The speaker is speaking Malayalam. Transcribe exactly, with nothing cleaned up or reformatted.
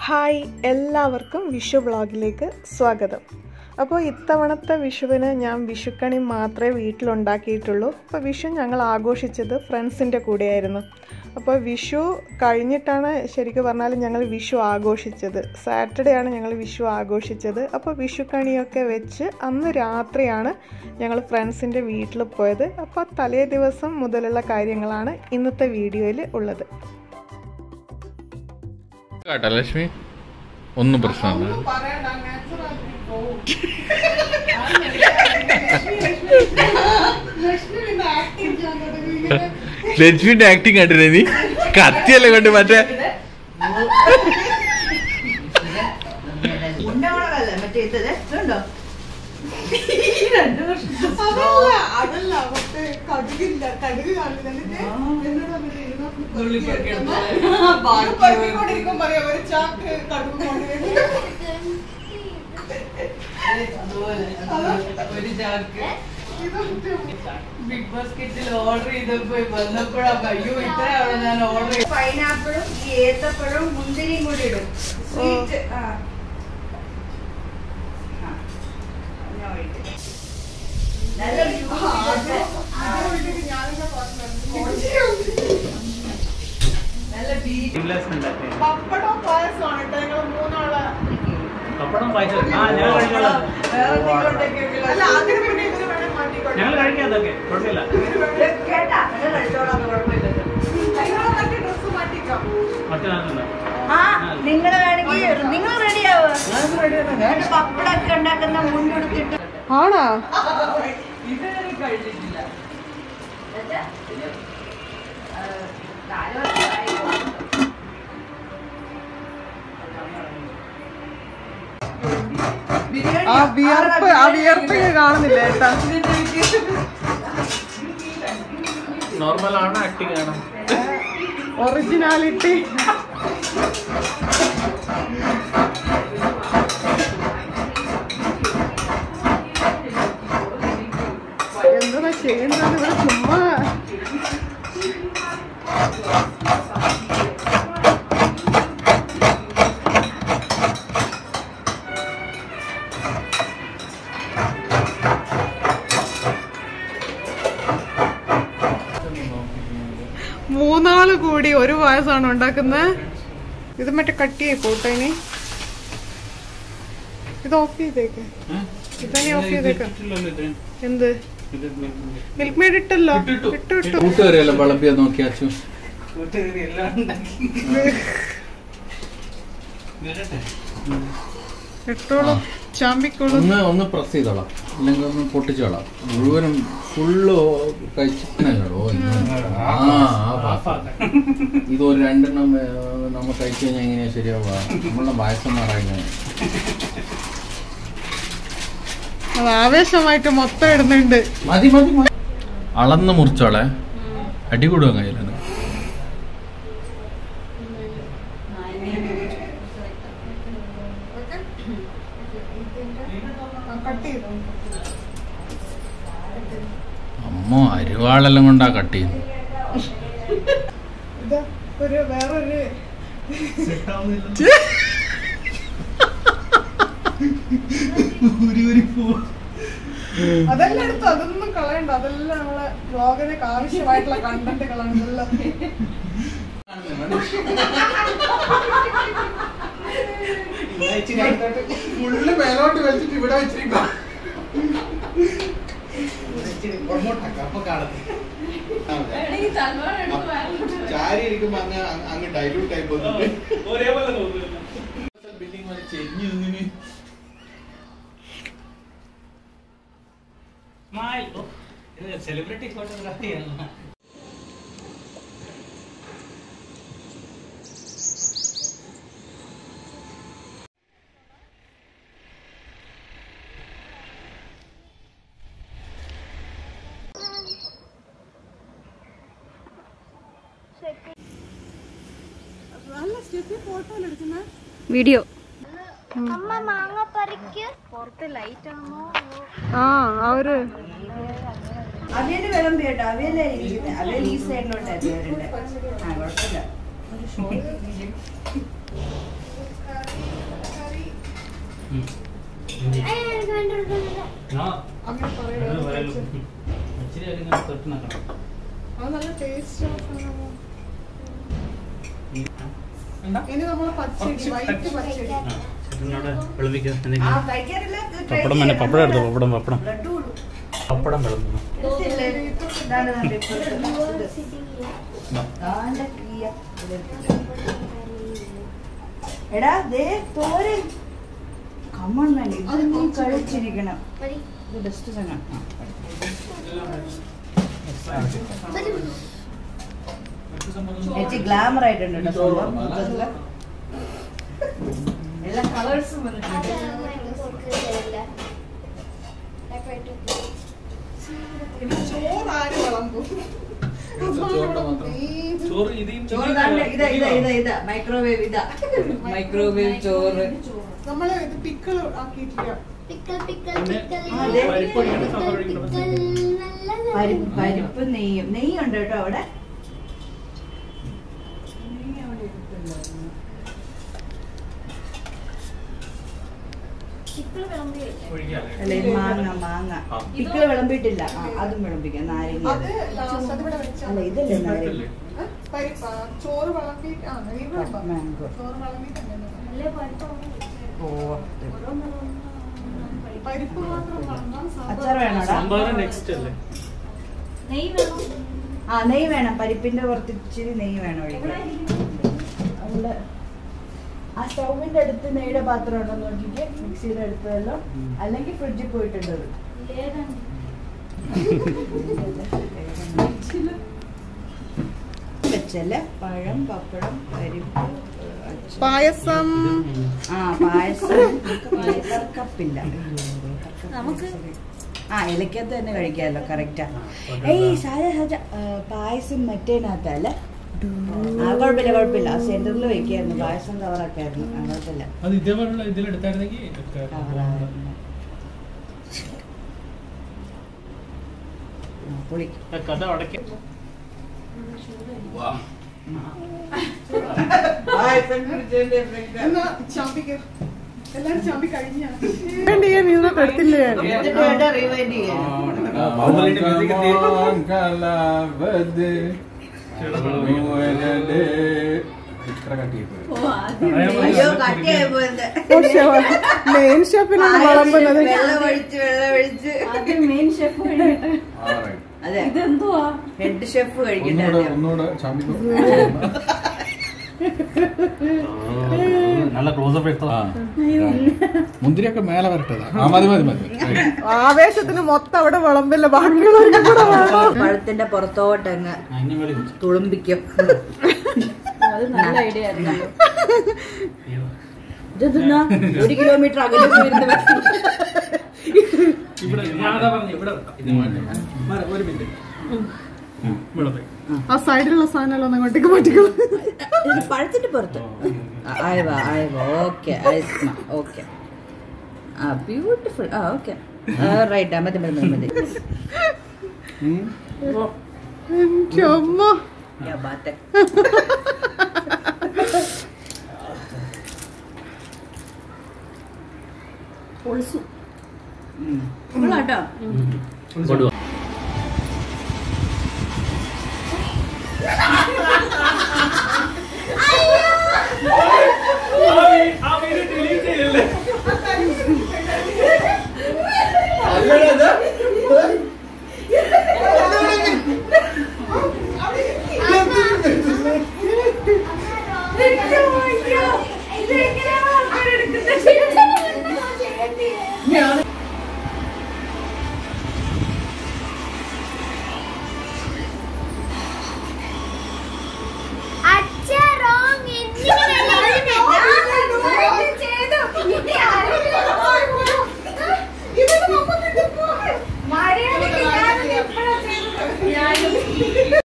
ഹായ്, എല്ലാവർക്കും വിഷു വ്ളോഗിലേക്ക് സ്വാഗതം. അപ്പോൾ ഇത്തവണത്തെ വിഷുവിന് ഞാൻ വിഷുക്കണി മാത്രമേ വീട്ടിലുണ്ടാക്കിയിട്ടുള്ളൂ. അപ്പോൾ വിഷു ഞങ്ങൾ ആഘോഷിച്ചത് ഫ്രണ്ട്സിൻ്റെ കൂടെയായിരുന്നു. അപ്പോൾ വിഷു കഴിഞ്ഞിട്ടാണ് ശരിക്കും പറഞ്ഞാൽ ഞങ്ങൾ വിഷു ആഘോഷിച്ചത്. സാറ്റർഡേ ആണ് ഞങ്ങൾ വിഷു ആഘോഷിച്ചത്. അപ്പോൾ വിഷുക്കണിയൊക്കെ വെച്ച് അന്ന് രാത്രിയാണ് ഞങ്ങൾ ഫ്രണ്ട്സിൻ്റെ വീട്ടിൽ പോയത്. അപ്പോൾ തലേ ദിവസം മുതലുള്ള കാര്യങ്ങളാണ് ഇന്നത്തെ വീഡിയോയിൽ ഉള്ളത്. ലക്ഷ്മി ഒന്നും പ്രശ്നമില്ല. ലക്ഷ്മിന്റെ ആക്ടിങ് കണ്ടില്ലേ നീ? കത്തിയല്ലേ കൊണ്ട് മറ്റേ ബിഗ് ബാസ്കറ്റിൽ ഓർഡർ ചെയ്തപ്പോ വന്നപ്പോഴാണ് അയ്യോ ഇത്രയാണ് ഞാൻ ഓർഡർ ചെയ്തത്. പൈനാപ്പിളും ഈ ഏത്തപ്പഴവും മുന്തിരിയും കൂടി ഇടും. സ്വീറ്റ് പപ്പടം പായസമാണ് കേട്ടോ. ഞങ്ങൾ മൂന്നാള് പപ്പടം പായസം ഞങ്ങൾ കഴിക്കാം. അതൊക്കെ കുഴപ്പമില്ല. നിങ്ങള് വേണമെങ്കിൽ നിങ്ങൾ റെഡിയാവുക. പപ്പടൊക്കെ ഉണ്ടാക്കുന്ന മുണ്ടെടുത്തിട്ട് ആണോ? ഇതുവരെ കഴിച്ചിട്ടില്ല. ആ വിയർപ്പ് ആ വിയർപ്പ് കാണുന്നില്ല ഏട്ടാ. നോർമൽ ആണ്, ആക്ടിങ് ആണ്, ഒറിജിനാലിറ്റി. എന്താ ചെയ്യുന്നത് ഇവിടെ? ചുമ്മാ മൂന്നാള് കൂടി ഒരു പായസമാണ് ഉണ്ടാക്കുന്നത്. ഇത് മറ്റേ കട്ടിയായി പോട്ടെ. ഇനി ഇത് ഓഫ് ചെയ്തേക്ക്. ഇതന്നെ ഓഫ് ചെയ്തേക്ക. എന്ത് മിൽക്ക് മെയ്ഡ് ഇട്ടല്ലോ? ഇട്ടു ഇട്ടു. കൂട്ടുകാരെല്ലാം വിളമ്പിയാ നോക്കി അച്ചു. ഇട്ടോളൂ, ചാമ്പിക്കോളൂ. ഒന്ന് ഒന്ന് പ്രസ് ചെയ്തോളാം, അല്ലെങ്കിൽ ഒന്ന് പൊട്ടിച്ചോളാം. മുഴുവനും ഫുള്ള് കഴിച്ചിട്ടോ. ഇതൊരു രണ്ടെണ്ണം നമ്മൾ കഴിച്ചു കഴിഞ്ഞാൽ എങ്ങനെയാ ശരിയാവുക? നമ്മളുടെ പായസന്മാരായി അത് ആവേശമായിട്ട് മൊത്തം ഇടുന്നുണ്ട്. മതി മതി മതി. അളന്ന് മുറിച്ചോളെ, അടികൂടുക കയ്യിലാണ്. അമ്മോ, അരിവാളെല്ലാം കൊണ്ടാ കട്ട് ചെയ്യുന്നത്. വേറൊരു അതെല്ലാം എടുത്തു. അതൊന്നും കളയണ്ട. അതെല്ലാം നമ്മളെ ബ്ലോഗിനൊക്കെ ആവശ്യമായിട്ടുള്ള കണ്ടന്റുകളാണ്. ഫുള്ള് മേലോട്ട് വെച്ചിട്ട് ഇവിടെ വെച്ചിരിക്കാം. ചാരി ഇരിക്കുമ്പോ അങ്ങ് അങ്ങ് ഡൈലൂട്ട് ആയി പോകുന്നുണ്ട്. സെലിബ്രിറ്റി ഫോട്ടോഗ്രാഫിയാണ്. വീഡിയോ ആ അവര് അവിയല് വിളമ്പി കേട്ടോ. അവിയലേ ഇരിക്കുന്നത്. അവിയൽ ഈ സൈഡിലോട്ടായിരുന്നു. ആ കുഴപ്പമില്ല. ഇനി നമ്മൾ പച്ചടി വൈറ്റ് പച്ചടി പപ്പടം വേണ്ട പപ്പടം എടുത്തു പപ്പടം പപ്പടം പപ്പടം വിളമ്പണം എടാ ദേ തോരൻ കമ്മൺ വേണ്ടി ഇത് കഴിച്ചിരിക്കണം ഇത് ബെസ്റ്റ് സാധനം ചേച്ചി ഗ്ലാമർ ആയിട്ടുണ്ട് കേട്ടോ എല്ലാ കളേഴ്സും വന്നിട്ടുണ്ട് ചോറ് ആര് വിളമ്പും മൈക്രോവേവ് ഇതാ മൈക്രോവേവ് ചോറ് നമ്മള് ഇത് പിക്കിള് ആക്കിയിട്ടില്ല. പരിപ്പ് നെയ്യും നെയ്യുണ്ട് കേട്ടോ അവിടെ. അല്ലെ മാങ്ങ മാങ്ങ പിക്കിള് വിളമ്പിട്ടില്ല. അതും വിളമ്പിക്കാം. നാരങ്ങ അല്ല ഇതല്ലേ നാരങ്ങ ചോറ് വിളമ്പി മാംഗോ. പരിപ്പ് മാത്രം അച്ചാർ വേണോടാ? ആ നെയ്യ് വേണം. പരിപ്പിന്റെ പുറത്ത് ഇച്ചിരി നെയ്യ് വേണം ഒഴിക്കാൻ. അവിടെ ആ സ്റ്റൗവിന്റെ അടുത്ത് നെയ്യുടെ പാത്രം ഉണ്ടോ നോക്കിക്ക്. മിക്സിയുടെ അടുത്തല്ലോ അല്ലെങ്കിൽ ഫ്രിഡ്ജിൽ പോയിട്ടുണ്ട്. വെച്ചല്ലേ പഴം പപ്പടം പരിപ്പ് പായസം. ആ പായസം കപ്പില്ല നമുക്ക്. ആ ഇലക്കകത്ത് തന്നെ കഴിക്കാമല്ലോ. കറക്റ്റാ. ഏയ് സാജ സാജ പായസം മറ്റേനകത്തല്ല. ആ കുഴപ്പമില്ല കുഴപ്പമില്ല. ആ സെന്ററിൽ വെക്കായിരുന്നു. പായസം കവറൊക്കെ ആയിരുന്നു. കുഴപ്പമില്ല. പൊളി. എല്ലാരും ചാമ്പി കഴിഞ്ഞ എടുത്തില്ലേ? മെയിൻ ഷെഫിനാണ് വിളമ്പുന്നത്. മെയിൻ ഷെഫ് അതെ ഇതെന്തുവാ ഹെഡ് ഷെഫ് കഴിക്കട്ടെ. നല്ല ക്ലോസപ്പ് എടുത്തോ. മുന്തിരിയൊക്കെ മേലെ വരട്ടതാ. മതി മതി മതി. ആവേശത്തിന് മൊത്തം അവിടെ വിളമ്പില്ല. ബാക്കിയുള്ളവർക്ക് കൂടെ വേണം. പഴത്തിന്റെ പുറത്തോട്ടങ്ങ് തുളുമ്പിക്കും. നല്ല ഐഡിയ ആയിരുന്നു. ഇതെന്നാ ഒരു കിലോമീറ്റർ അകലെ പോയിരുന്നു. ആ സൈഡിലുള്ള സാധനം ഒന്ന് അങ്ങോട്ടേക്ക് മാറ്റിക്കോളൂ. പഴത്തിന്റെ പുറത്ത് ഓക്കെ ഓക്കെ. ആ ബ്യൂട്ടിഫുൾ. ആ ഓക്കെ റൈറ്റ്. മതി മതി മതി. പൊളിച്ചു കേട്ടോ.